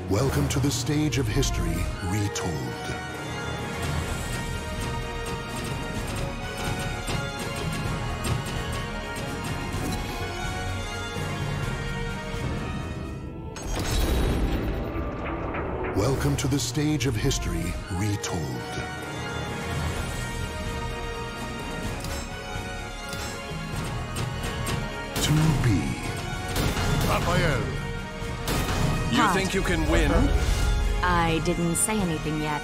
Welcome to the stage of history retold. Welcome to the stage of history retold. To be. Raphael. You think you can win? I didn't say anything yet.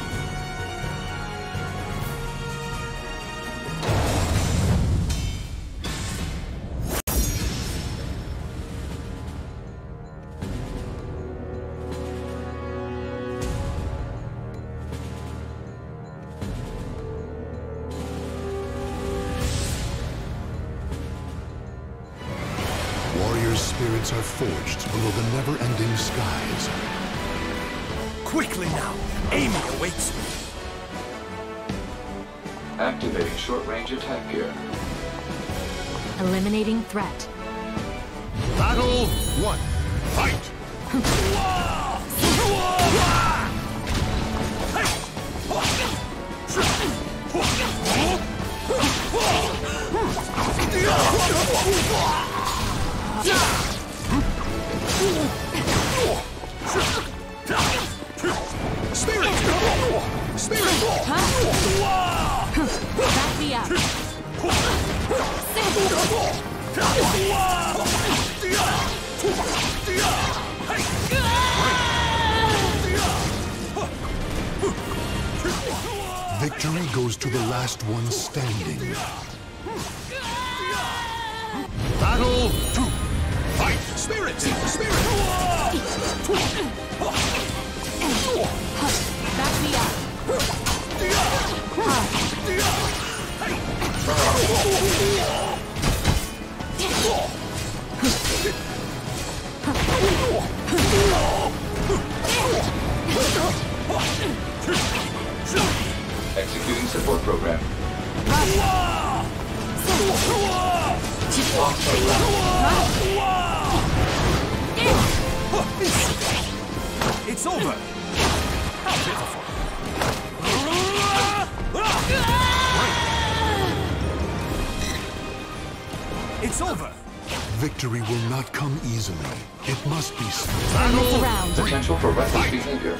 Warriors' spirits are forged below the never-ending skies. Quickly now! Amy awaits me! Activating short-range attack gear. Eliminating threat. Battle 1. Fight! Spirit! Spirit! Back me up. Victory goes to the last one standing. Battle 2. Fight! Spirit! Spirit! Back me up. Executing support program. It's over! How pitiful! It's over! Victory will not come easily. It must be Turn this around. Potential for reckless behavior.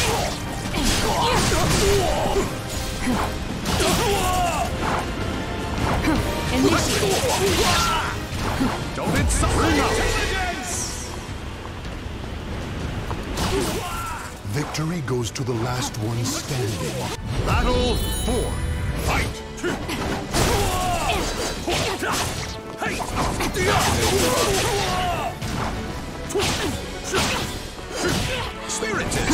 Initiate. Don't insult my intelligence! Victory goes to the last one standing. Battle 4. Fight! Spirited!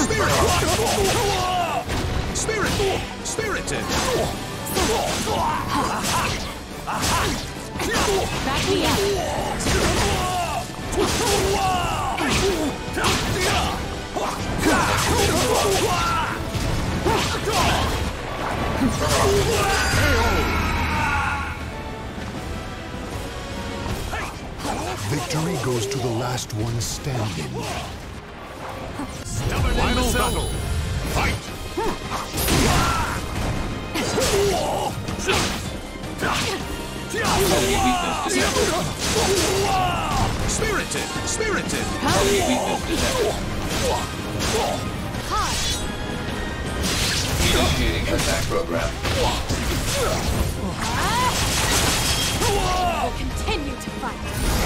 Spirit! Spirit! Spirited! Back me up. Victory goes to the last one standing. Stubborn Final imbecile. battle. Fight! Enemy weakness detected. Spirited! Spirited! Enemy weakness detected. Initiating attack program. We'll continue to fight.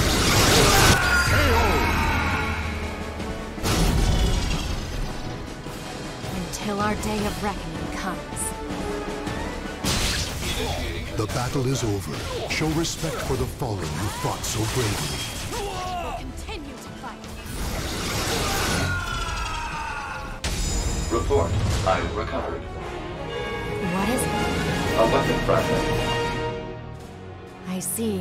Until our day of reckoning comes. The battle is over. Show respect for the fallen who fought so bravely. We'll continue to fight. Report. I recovered. What is it? A weapon fragment. I see.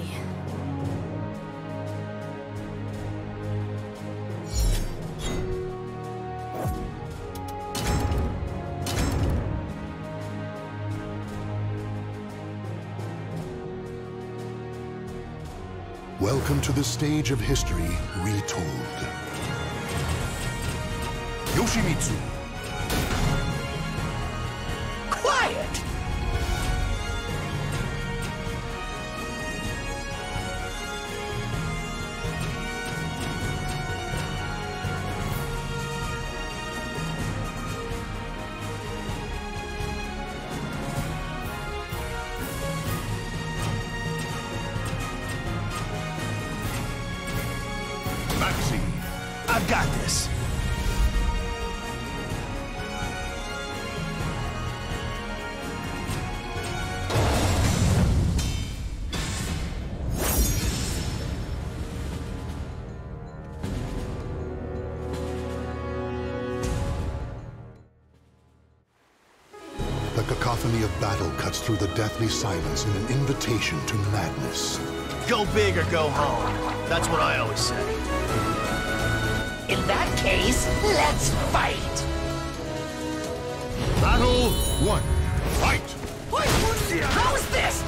Welcome to the stage of history retold. Yoshimitsu. Quiet! Maxi. I've got this. The cacophony of battle cuts through the deathly silence in an invitation to madness. Go big or go home. That's what I always say. In that case, let's fight! Battle 1. Fight! How's this?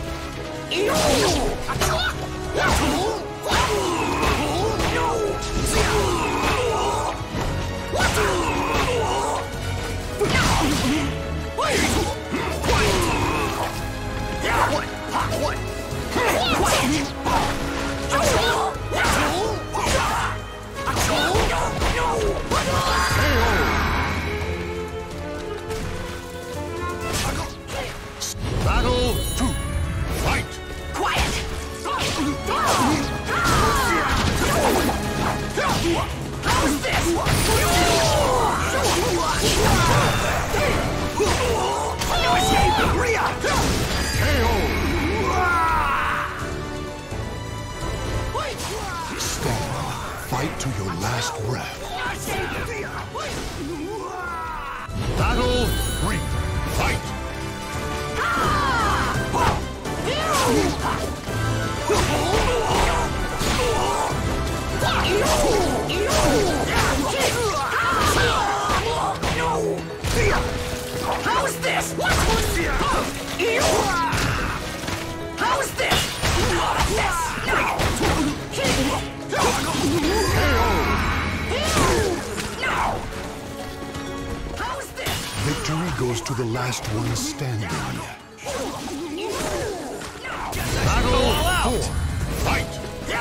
Battle 2. Fight! Quiet! How's this? No escape! Rhea! Stand. Fight to your last breath. Battle 3. Fight! How's this? How's this? How's this? Victory goes to the last one standing. Battle 4. Fight!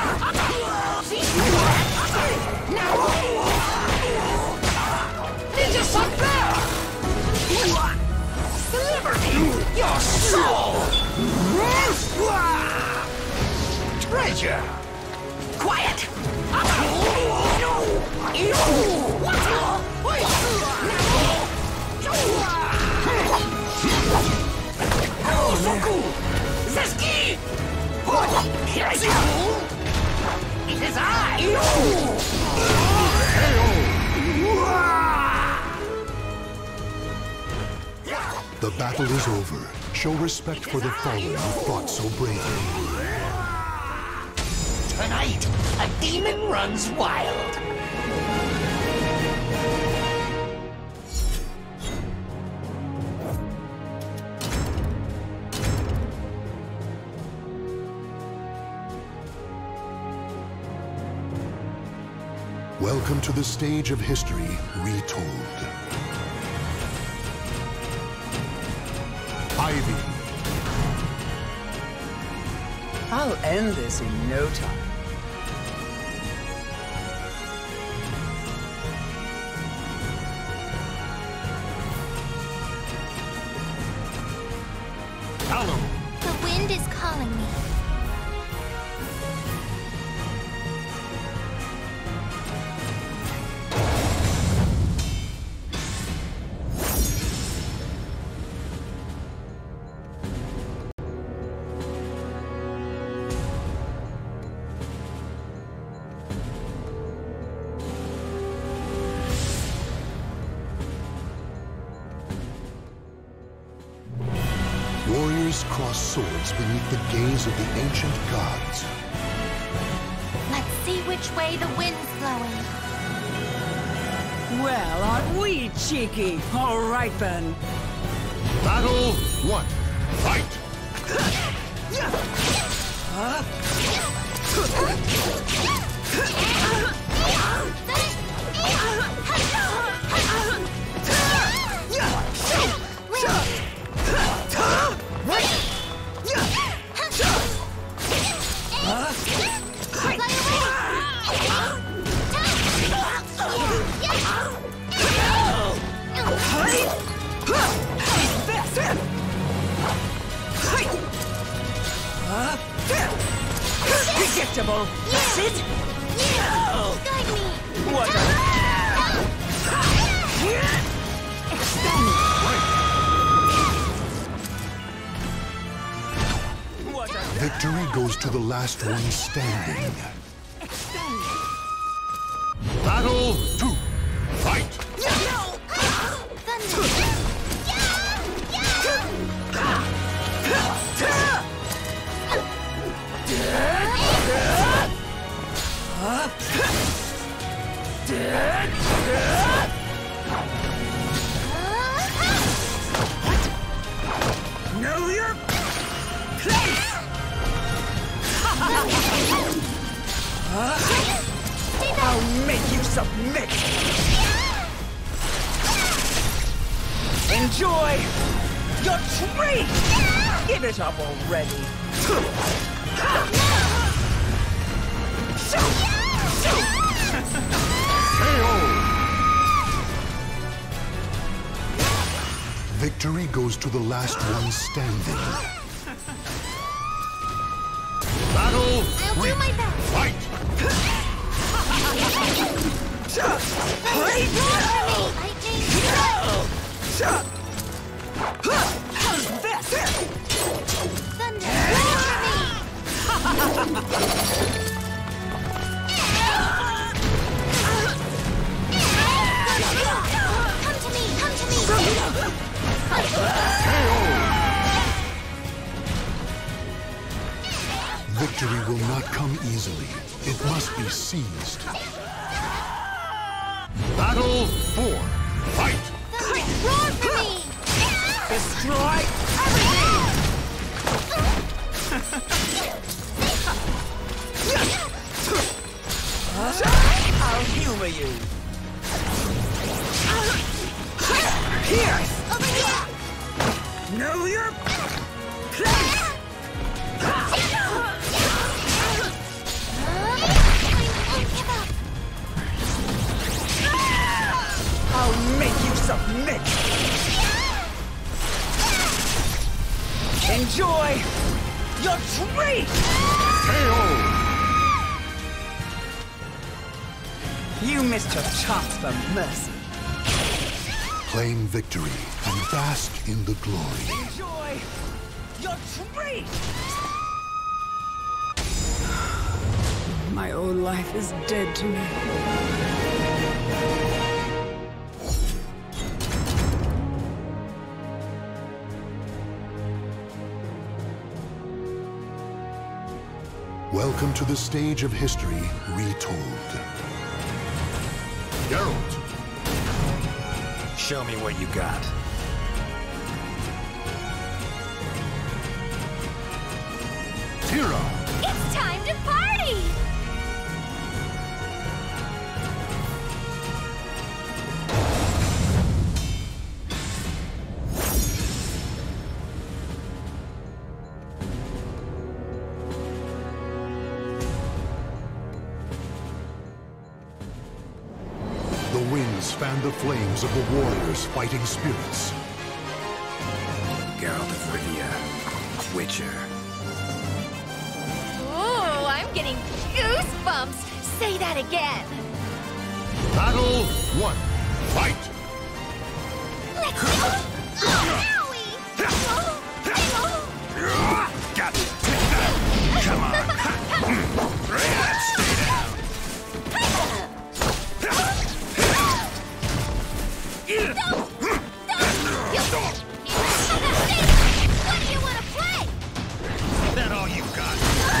Ninja Suck there! Deliver me your soul! Treasure! Quiet! Zeski! It is I! The battle is over. Show respect for the fallen who fought so bravely. Tonight, a demon runs wild. Welcome to the stage of history retold. Ivy. I'll end this in no time. Callum. The wind is calling me. Warriors cross swords beneath the gaze of the ancient gods. Let's see which way the wind's blowing. Well, aren't we cheeky? All right then. Battle 1. Fight! Sit. Guide me. What a... Extend. What a... Victory goes to the last one standing. Extend. Battle 2. Fight! Know your place! I'll make you submit! Enjoy your treat! Give it up already! Victory goes to the last one standing. Battle 3. do my best. Fight! How's this? Come to me! Victory will not come easily. It must be seized. Battle 4. Fight! Roar for me! Destroy everything! I'll humor you. Here! Over here! Know your place! I'll make you submit! Enjoy your treat! You missed your chance for mercy. Claim victory and bask in the glory. Enjoy your treat! My old life is dead to me. Welcome to the stage of history retold. Geralt. Show me what you got. Tira. It's time to party! The winds fan the flames of the warriors' fighting spirits. Geralt of Rivia, Witcher. Ooh, I'm getting goosebumps! Say that again! Battle 1. Fight! Let's go! Owie! Got it! Come on! Stay down! What do you want to play? Is that all you got?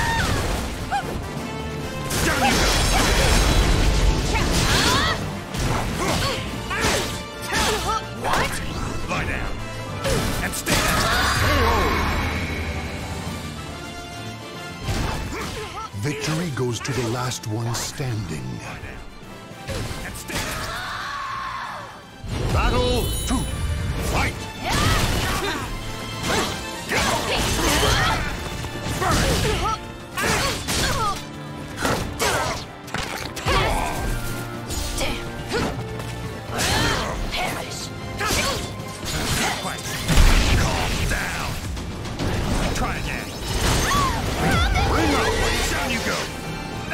Down you go! What? Lie down. And stay down. Victory goes to the last one standing. And stay down. Battle 2. Fight! Calm down. Try again. Bring up. Down you go.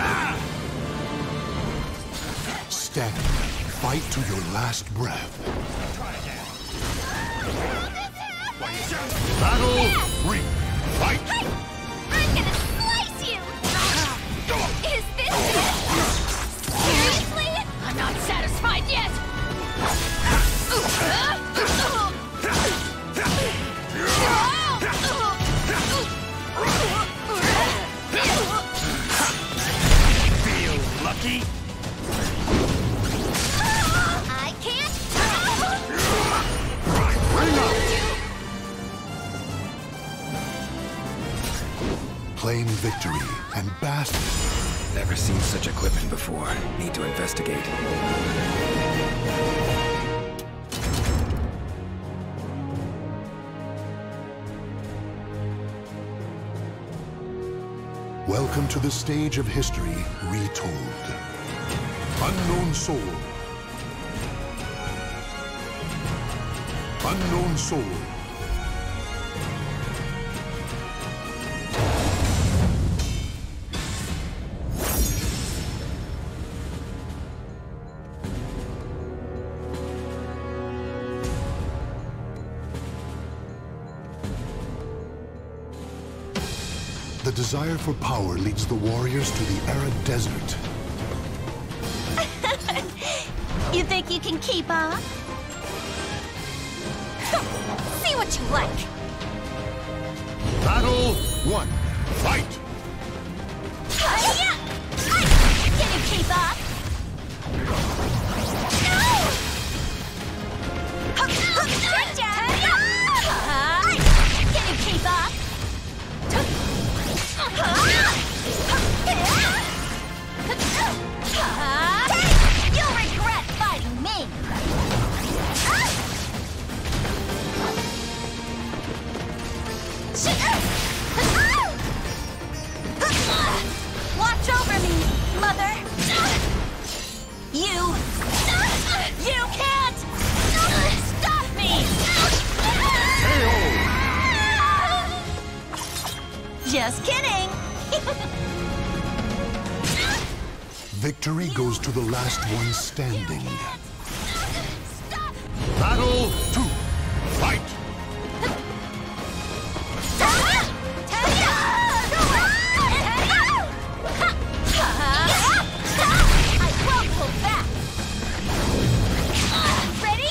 stand. Fight to your last breath. Battle 3. Fight! Hey! I'm gonna slice you! Is this it? Seriously? I'm not satisfied yet! Feel lucky? I can't... Claim victory and bask. Never seen such equipment before. Need to investigate. Welcome to the stage of history retold. Unknown Soul. Unknown Soul. The desire for power leads the warriors to the arid desert. You think you can keep up? See what you like. Battle 1. Fight! Hiya! Can you keep up? Can you keep up? You'll regret fighting me! Watch over me, Mother! You can't stop me! Just kidding! Victory goes to the last one standing. Stop! Battle 2. Fight! I won't pull back! Ready?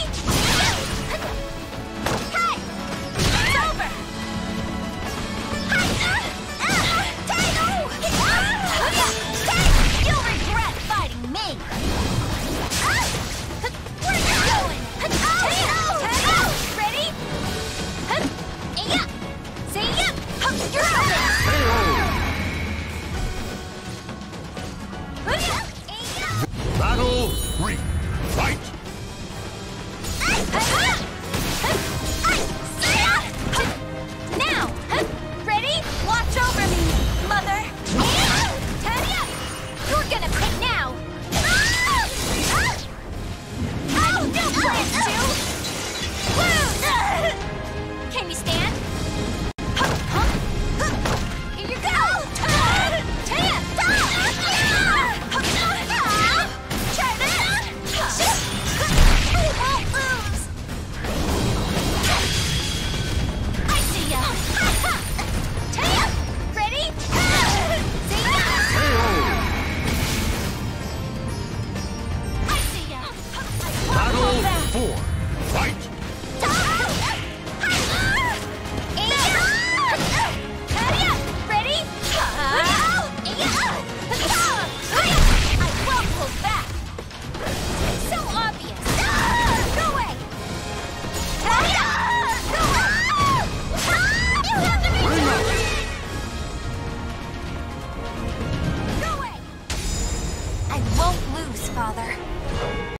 Hey! It's over! You'll regret fighting me! Where are you going? Ready? See ya! You're Battle 3. Fight! Now! Ready? Watch over me, Mother! You're gonna pay now! No plans to! Lose! Can you stand? Here you go! Try this! We won't lose! I see ya! Ready? See ya! I see ya! Battle 4. Fight! Ready? I won't pull back! So obvious! Go away! You have to be Go away! I won't lose, Father.